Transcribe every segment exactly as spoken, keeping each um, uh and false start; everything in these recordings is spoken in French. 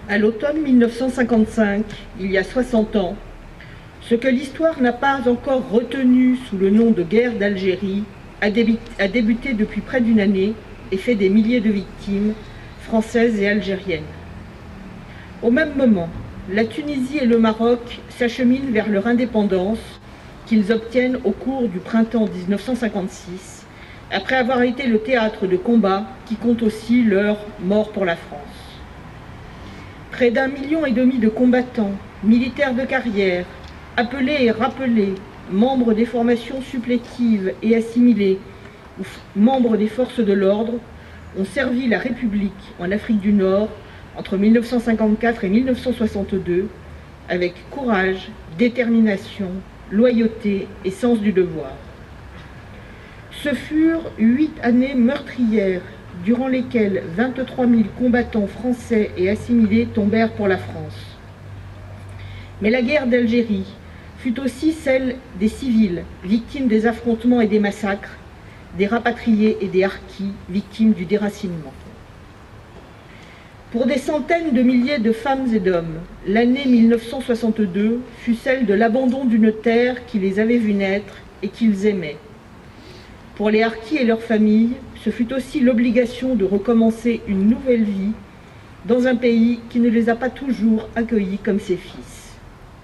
À l'automne mille neuf cent cinquante-cinq, il y a soixante ans, ce que l'histoire n'a pas encore retenu sous le nom de guerre d'Algérie a débuté depuis près d'une année et fait des milliers de victimes françaises et algériennes. Au même moment, la Tunisie et le Maroc s'acheminent vers leur indépendance qu'ils obtiennent au cours du printemps mille neuf cent cinquante-six, après avoir été le théâtre de combats qui comptent aussi leur mort pour la France. Près d'un million et demi de combattants, militaires de carrière, appelés et rappelés, membres des formations supplétives et assimilés, ou membres des forces de l'ordre, ont servi la République en Afrique du Nord entre mille neuf cent cinquante-quatre et mille neuf cent soixante-deux avec courage, détermination, loyauté et sens du devoir. Ce furent huit années meurtrières durant lesquelles vingt-trois mille combattants français et assimilés tombèrent pour la France. Mais la guerre d'Algérie fut aussi celle des civils, victimes des affrontements et des massacres, des rapatriés et des harkis, victimes du déracinement. Pour des centaines de milliers de femmes et d'hommes, l'année mille neuf cent soixante-deux fut celle de l'abandon d'une terre qui les avait vus naître et qu'ils aimaient. Pour les harkis et leurs familles, ce fut aussi l'obligation de recommencer une nouvelle vie dans un pays qui ne les a pas toujours accueillis comme ses fils.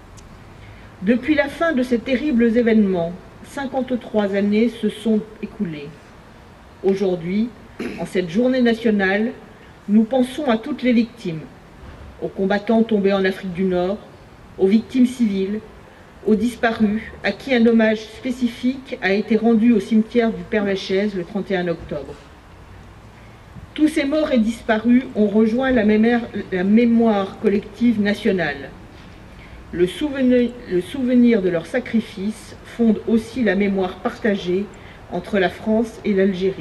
Depuis la fin de ces terribles événements, cinquante-trois années se sont écoulées. Aujourd'hui, en cette journée nationale, nous pensons à toutes les victimes, aux combattants tombés en Afrique du Nord, aux victimes civiles, aux disparus, à qui un hommage spécifique a été rendu au cimetière du Père-Lachaise le trente et un octobre. Tous ces morts et disparus ont rejoint la mémoire, la mémoire collective nationale. Le souvenir, le souvenir de leur sacrifice fonde aussi la mémoire partagée entre la France et l'Algérie.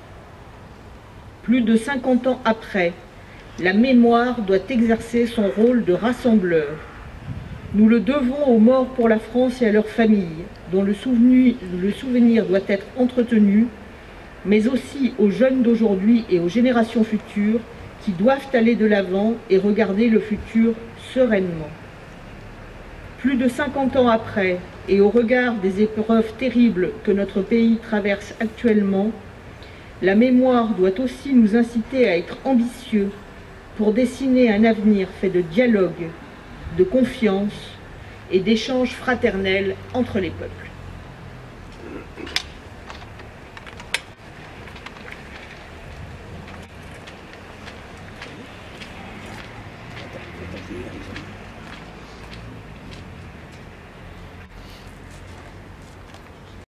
Plus de cinquante ans après, la mémoire doit exercer son rôle de rassembleur. Nous le devons aux morts pour la France et à leurs familles, dont le souvenir, le souvenir doit être entretenu, mais aussi aux jeunes d'aujourd'hui et aux générations futures qui doivent aller de l'avant et regarder le futur sereinement. Plus de cinquante ans après, et au regard des épreuves terribles que notre pays traverse actuellement, la mémoire doit aussi nous inciter à être ambitieux pour dessiner un avenir fait de dialogue, de confiance et d'échanges fraternels entre les peuples.